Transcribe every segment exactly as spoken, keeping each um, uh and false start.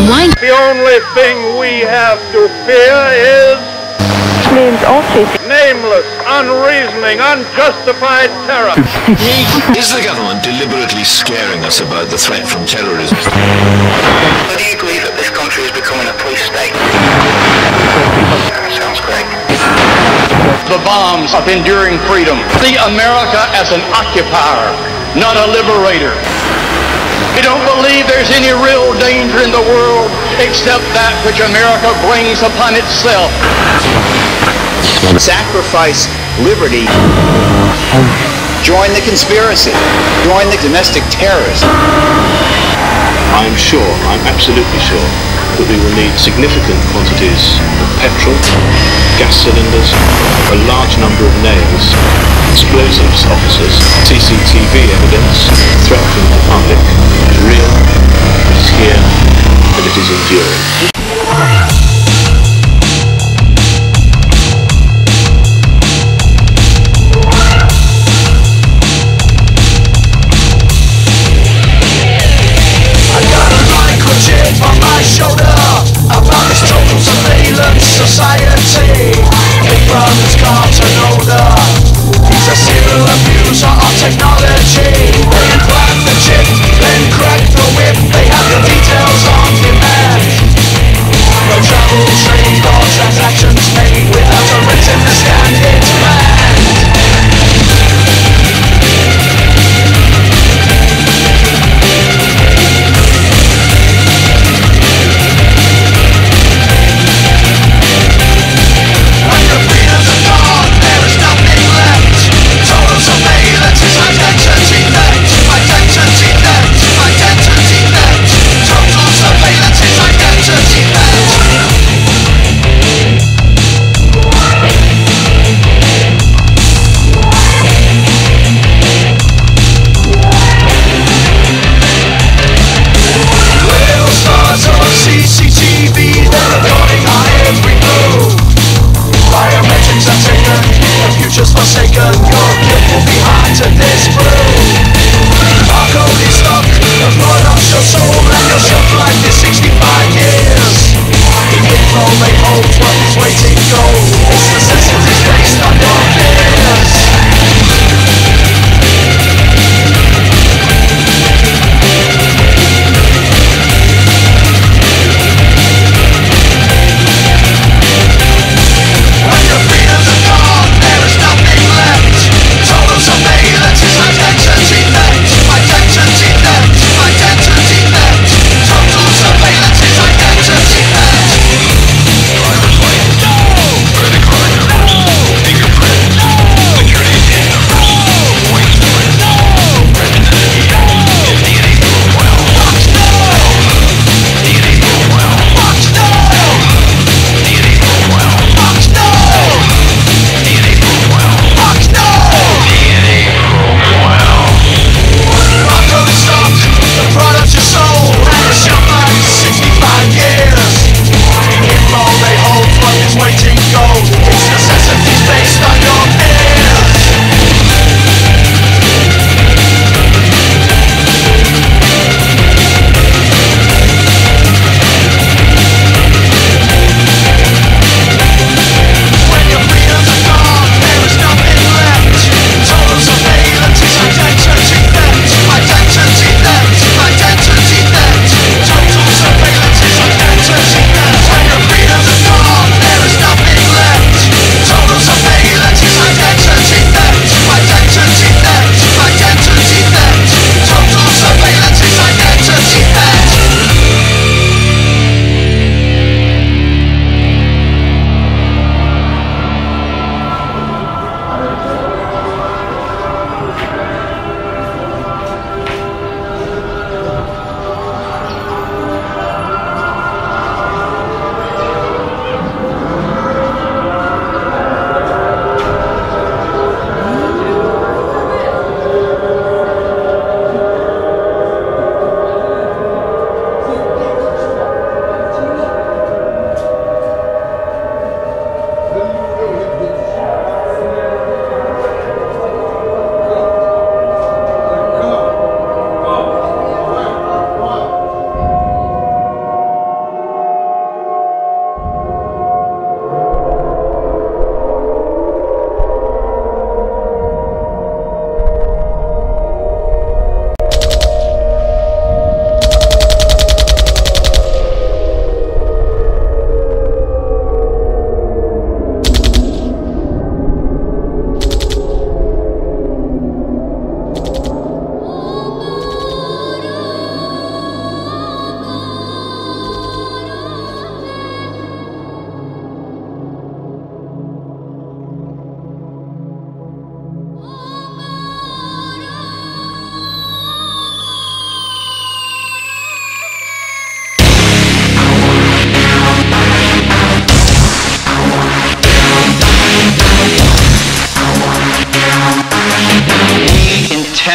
Why? The only thing we have to fear is names all chasing. Nameless, unreasoning, unjustified terror. Is the government deliberately scaring us about the threat from terrorism? Do you agree that this country is becoming a police state? That sounds great. The bombs of enduring freedom. See America as an occupier, not a liberator. We don't believe there's any real danger in the world except that which America brings upon itself. Sacrifice liberty. Join the conspiracy. Join the domestic terrorists. I'm sure, I'm absolutely sure, that we will need significant quantities of petrol, gas cylinders, a large number of nails, explosives officers, C C T V evidence, threat from the public is real, it is here, and it is enduring. On my shoulder about this total surveillance society. Big brother's got an order. He's a civil abuser of technology. They implant the chip, then crack the whip. They have the details on demand. No travel, trade, or transactions made without a written scan. It's banned. Surveillance is identity.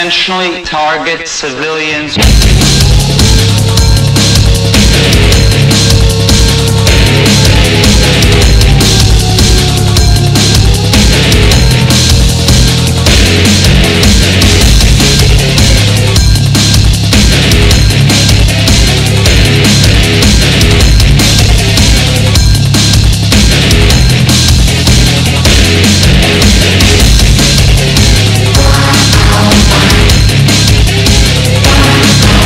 intentionally target civilians. Bye.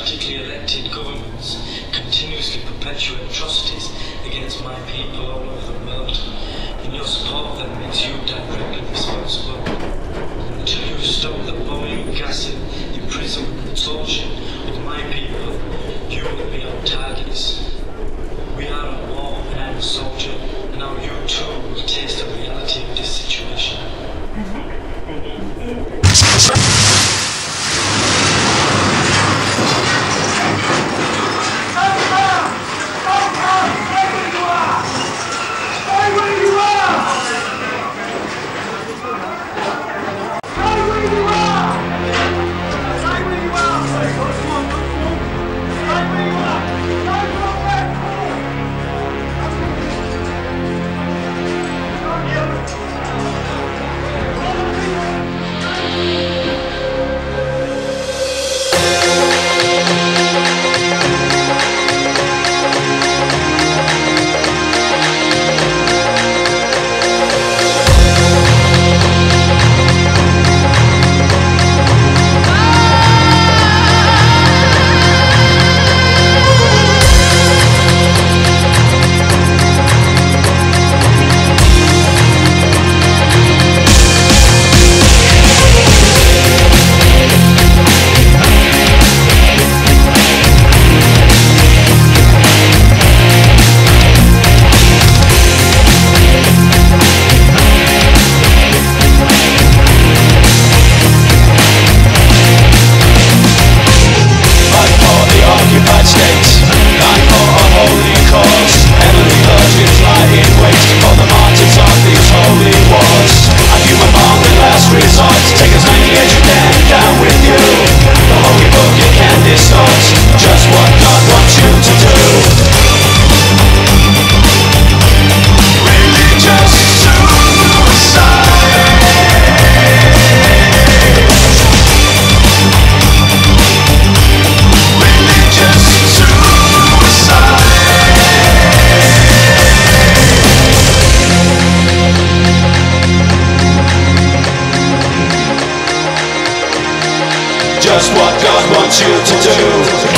democratically elected governments continuously perpetuate atrocities against my people all over the world, and your support of them makes you directly responsible. Until you stop the bombing, gassing, imprisonment and torture of my people, you will be our targets. We are at war and I'm a soldier, and now you too will taste the reality of this situation. Just what God wants you to do.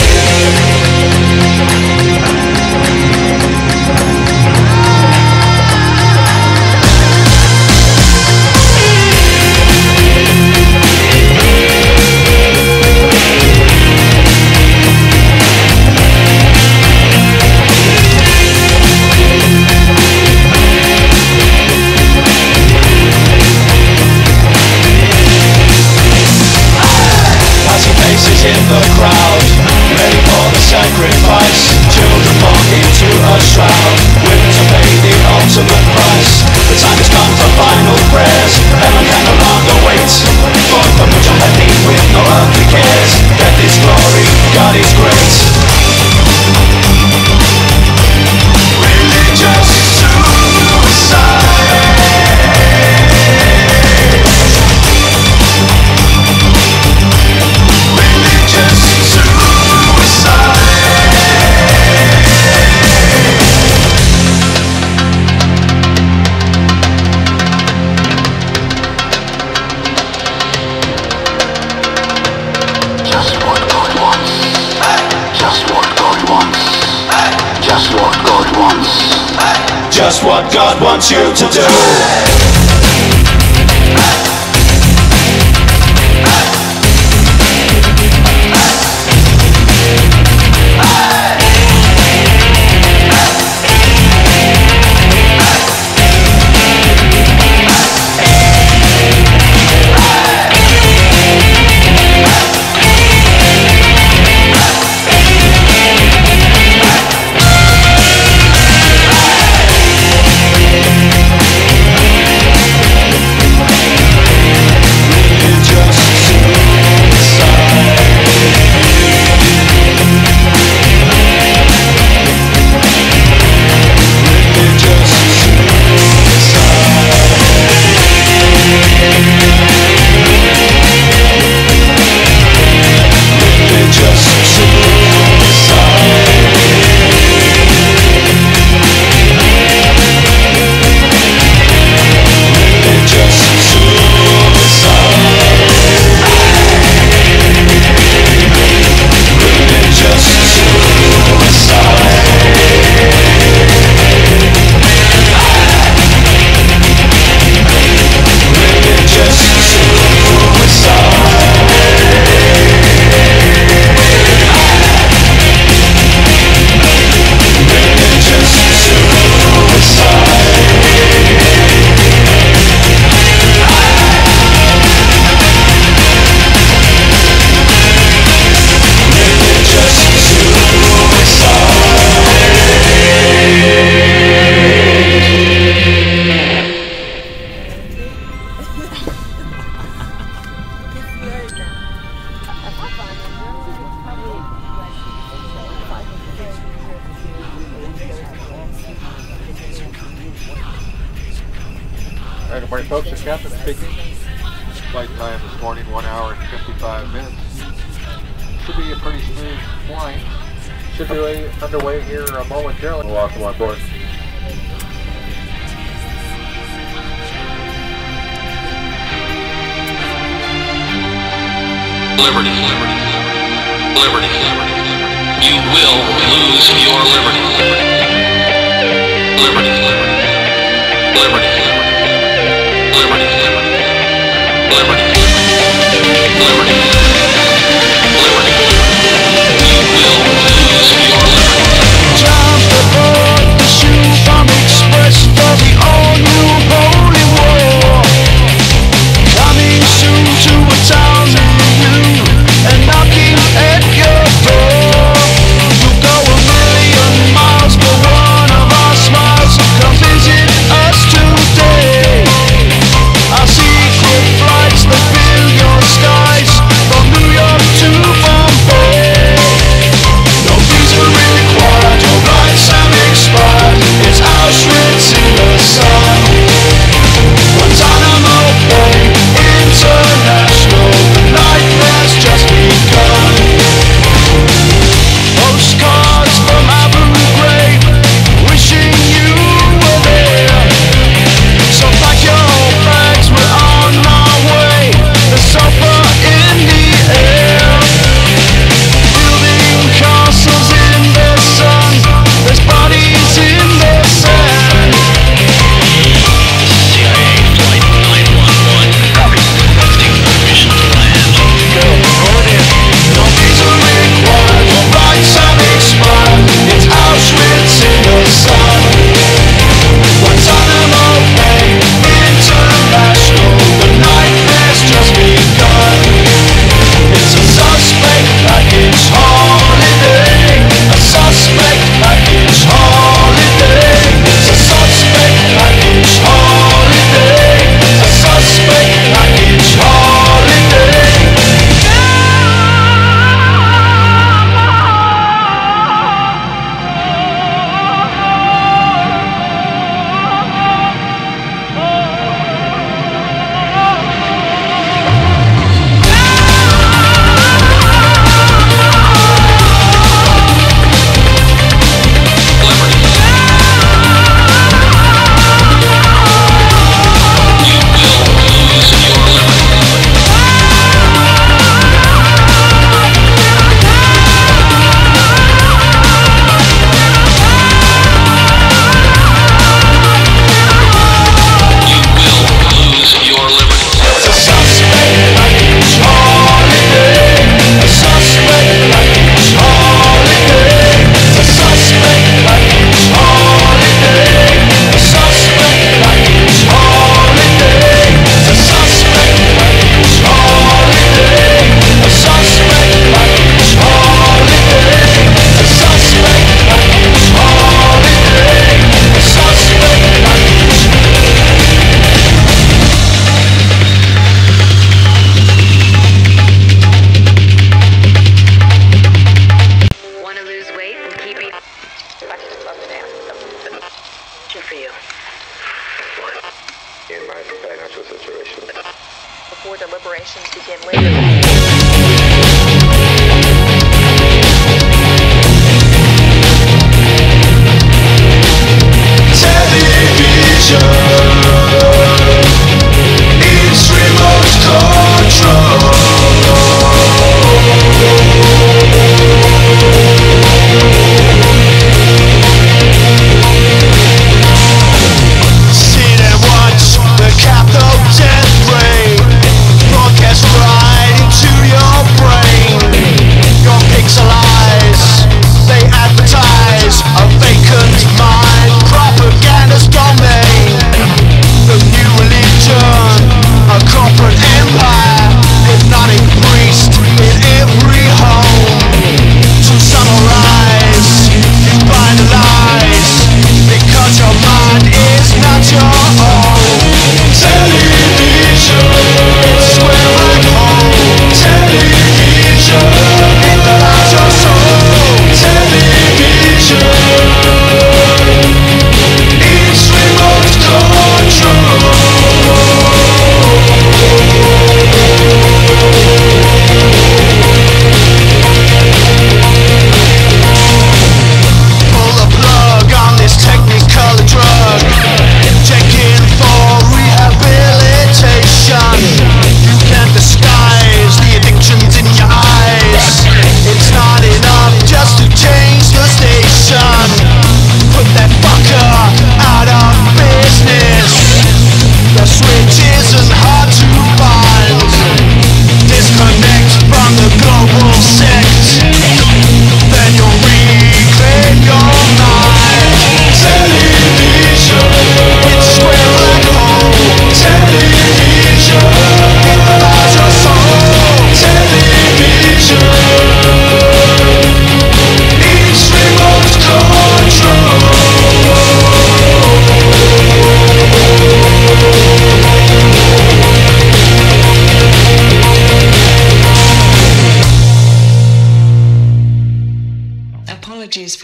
In the crowd, ready for the sacrifice. Children born into a shroud, willing to pay the ultimate price. The time has come for final prayers. Heaven can no longer wait for the mujahideen with no earthly cares. Death is glory, God is great. Religious suicide. Just what God wants you to do. Just Hey, good morning, folks. The captain speaking. Flight time this morning, one hour and fifty-five minutes. Should be a pretty smooth flight. Should be underway here momentarily. Welcome on board. Liberty, liberty, liberty, liberty. You will lose your liberty. Liberty, liberty, liberty, liberty, liberty, liberty, liberty, liberty. You will lose your liberty. Time to board the shoe bomb express for the all-new holy war. Coming soon to a town near you and knocking at your door. You'll go a million miles for one of our smiles. Come visit us today. Our secret flights that fill your skies from New York to Bombay. No visa required, your rights have expired. It's Auschwitz in the sun. Guantanamo Bay International, the nightmare's just begun. Postcards from Abu Ghraib, wishing you were there. So pack your bags, we're on our way. The sulfur in the air. Building castles in the sun, there's bodies in the sand. C I A Flight nine one one. Copy. Requesting permission to land. Go, going in. No visa required, your rights have expired. It's Auschwitz in the sun. Guantanamo Bay International, the nightmare's just begun. It's a suspect package holiday. A suspect package holiday. It's a suspect package holiday. A suspect package holiday. Before deliberations begin later. It's remote control. Sit and watch the capital death ray broadcast right into your brain.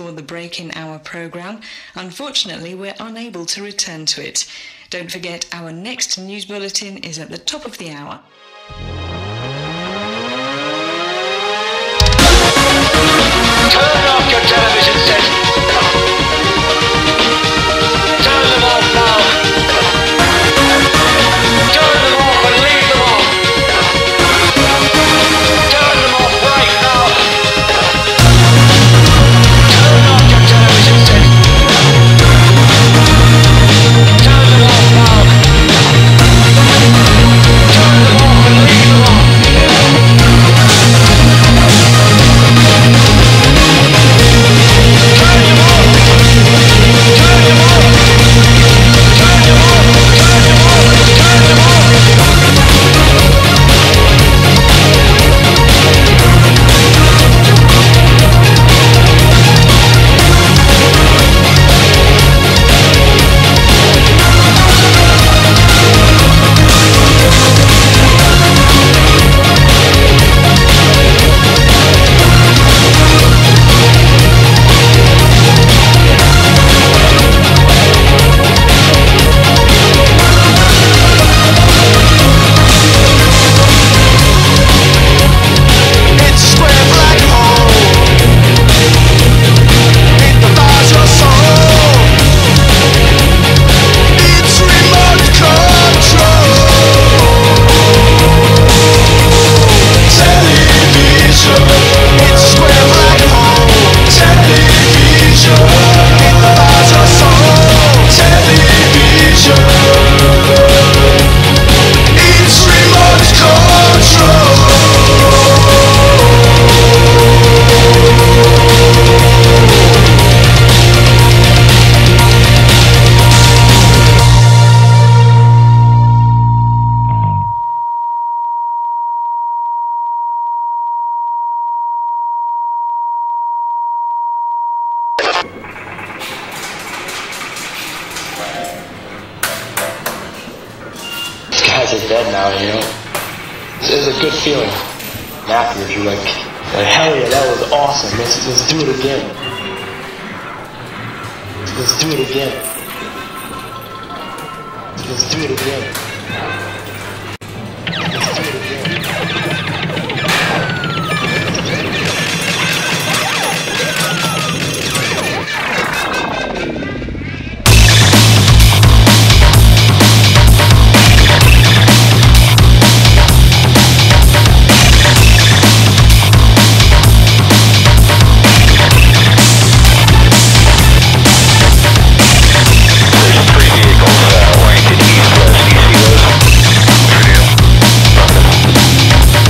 for the break in our programme. Unfortunately, we're unable to return to it. Don't forget, our next news bulletin is at the top of the hour. Turn off your television set. Turn them off now. Turn them off and leave them off. Turn them off right now. Turn off your television set. Turn them off now. Turn them off and leave them off. Guys are dead now, you know. It's, it's a good feeling. And afterwards, you're like, like, hell yeah, that was awesome. Let's let's do it again. Let's do it again. Let's do it again. Let's do it again. Oriented east-west, do you see those? True.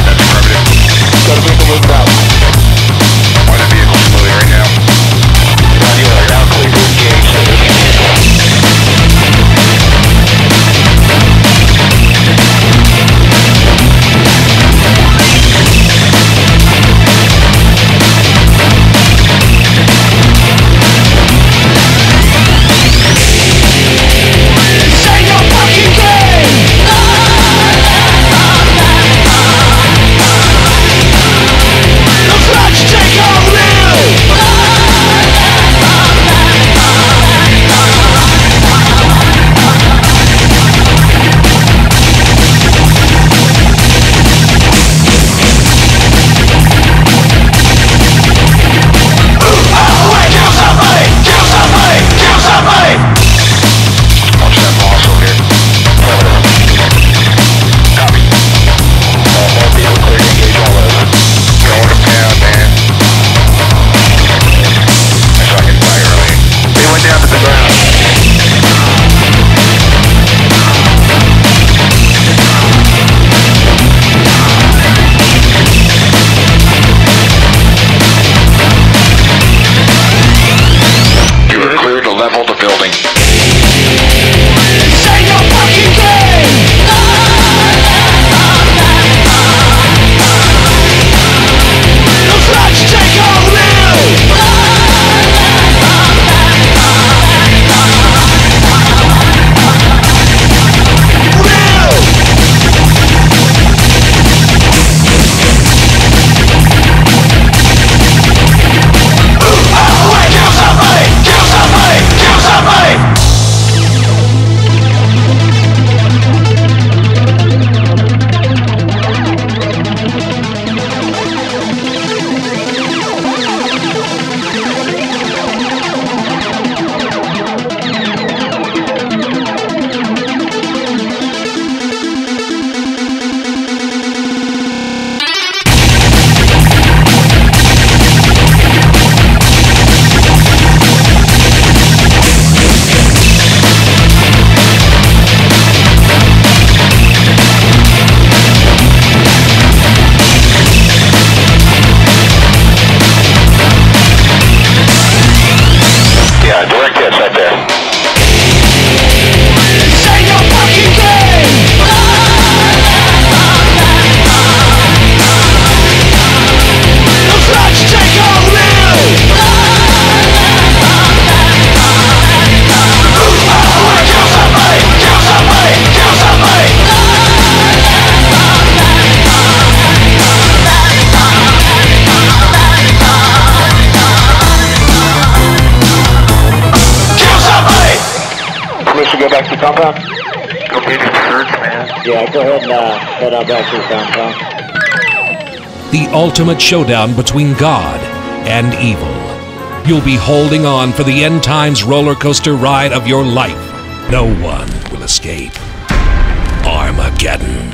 back to compound? Go get your search, man. Yeah, go ahead and uh, head out back to the compound. The ultimate showdown between God and evil. You'll be holding on for the end times roller coaster ride of your life. No one will escape. Armageddon.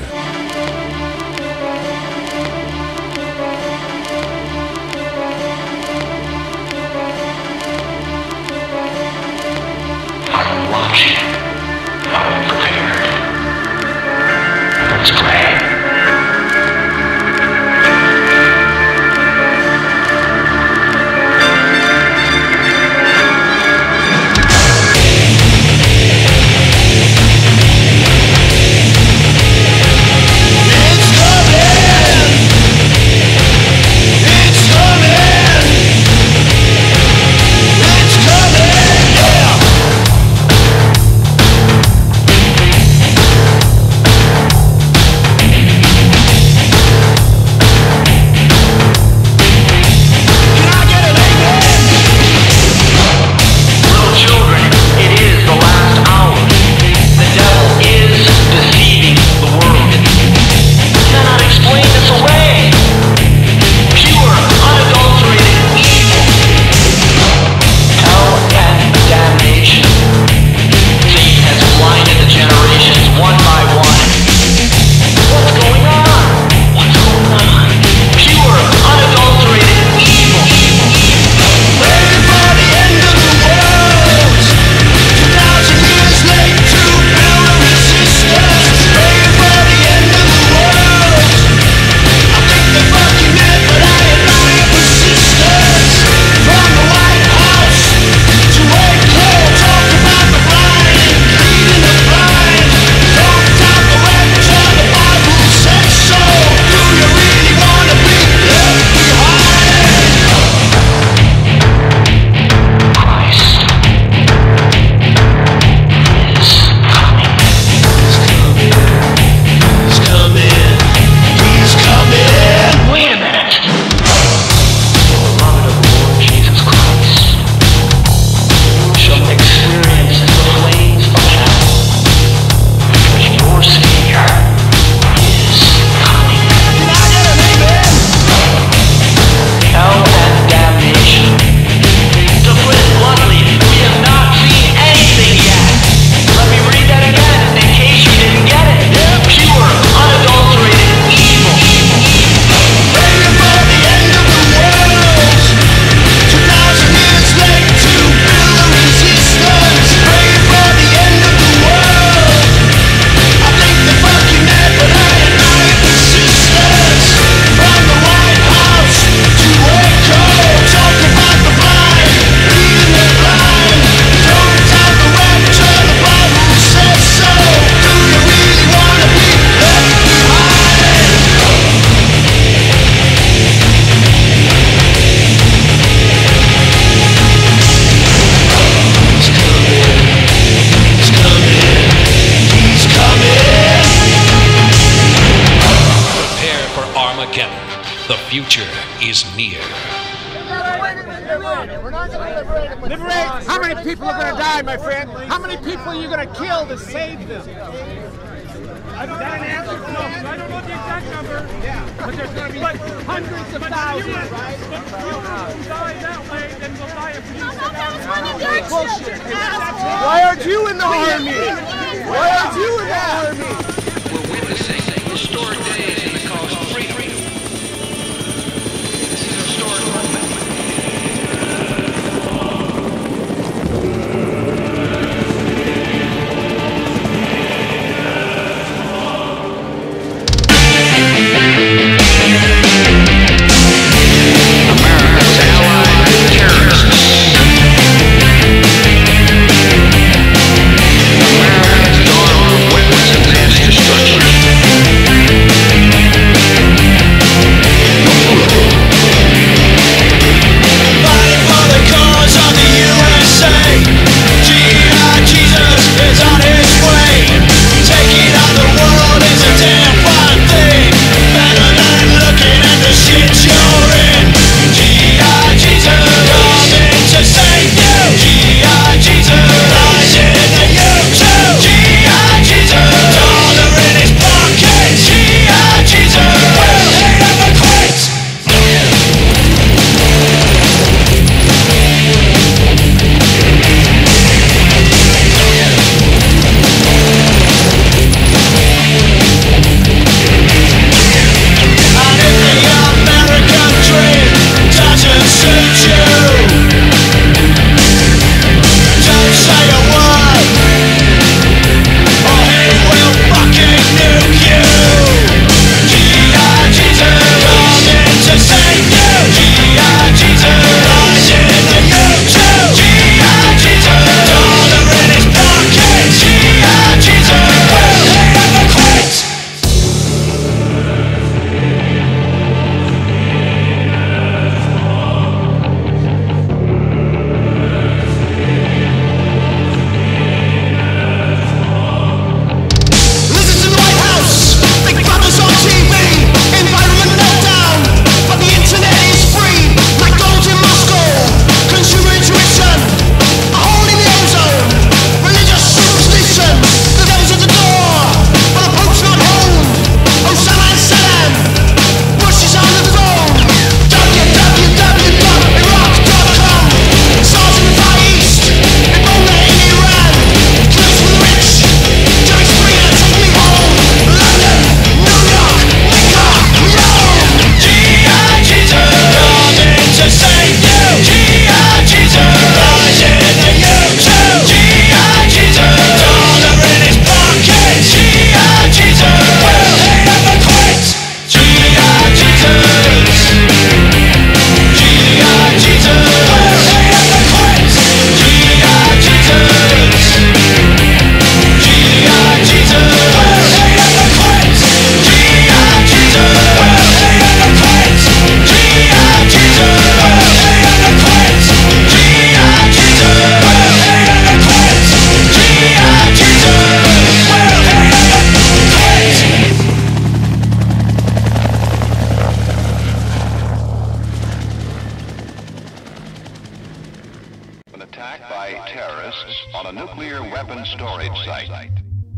I'm watching. I'm prepared. Let's play. The future is near. Liberate! How many people are going to die, my friend? How many people are you going to kill to save them? I've got an answer for no, I don't know the exact number. Yeah. But there's going to be like hundreds of thousands, right? But fewer will die that way than will die if you use that. Bullshit. Why aren't you in the army? Why aren't you in the army? We're witnessing historic days in the cause of freedom. This is a historic moment. Destruction. An attack by terrorists on a nuclear weapon storage site.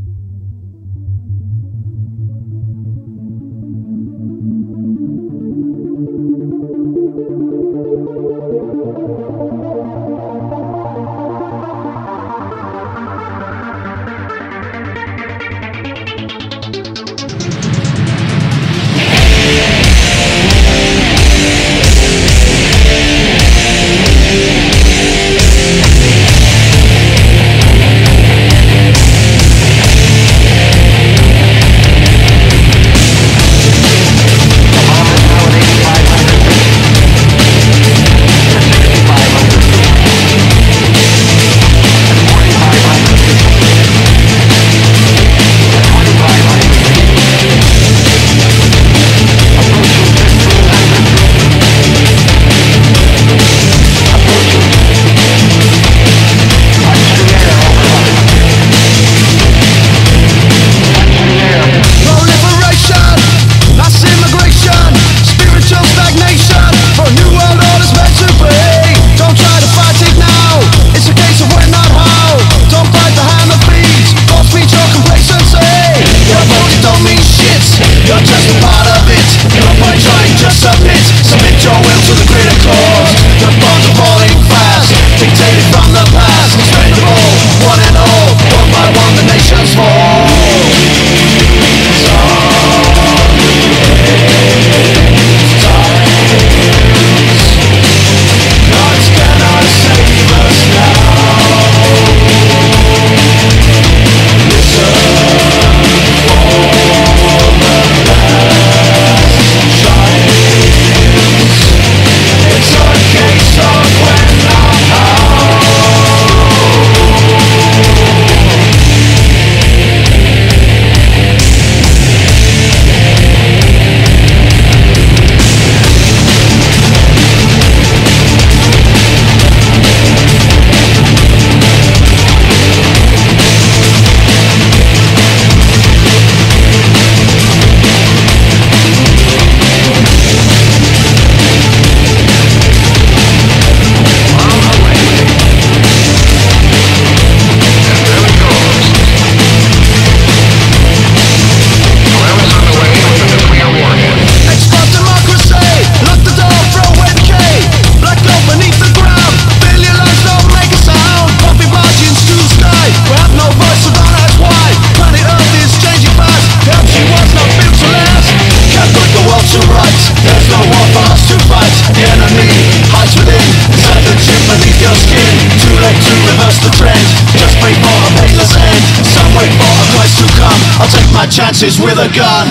Chances with a gun.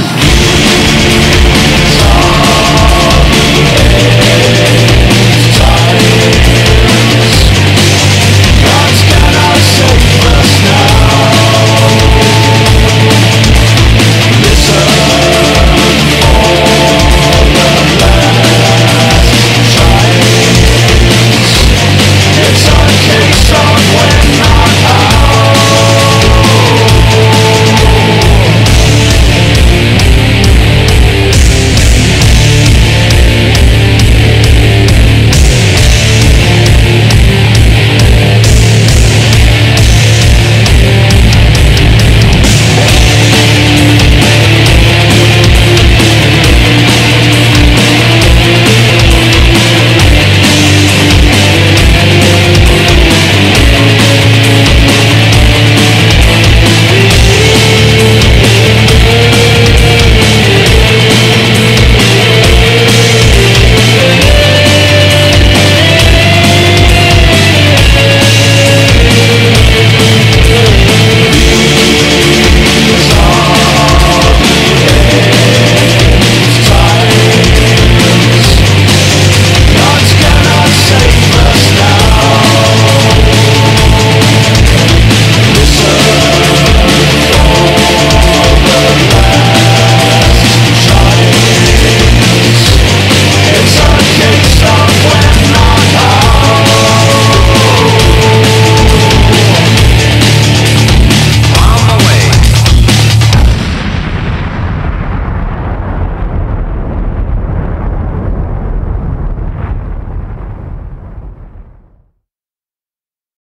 Zombie, zombie.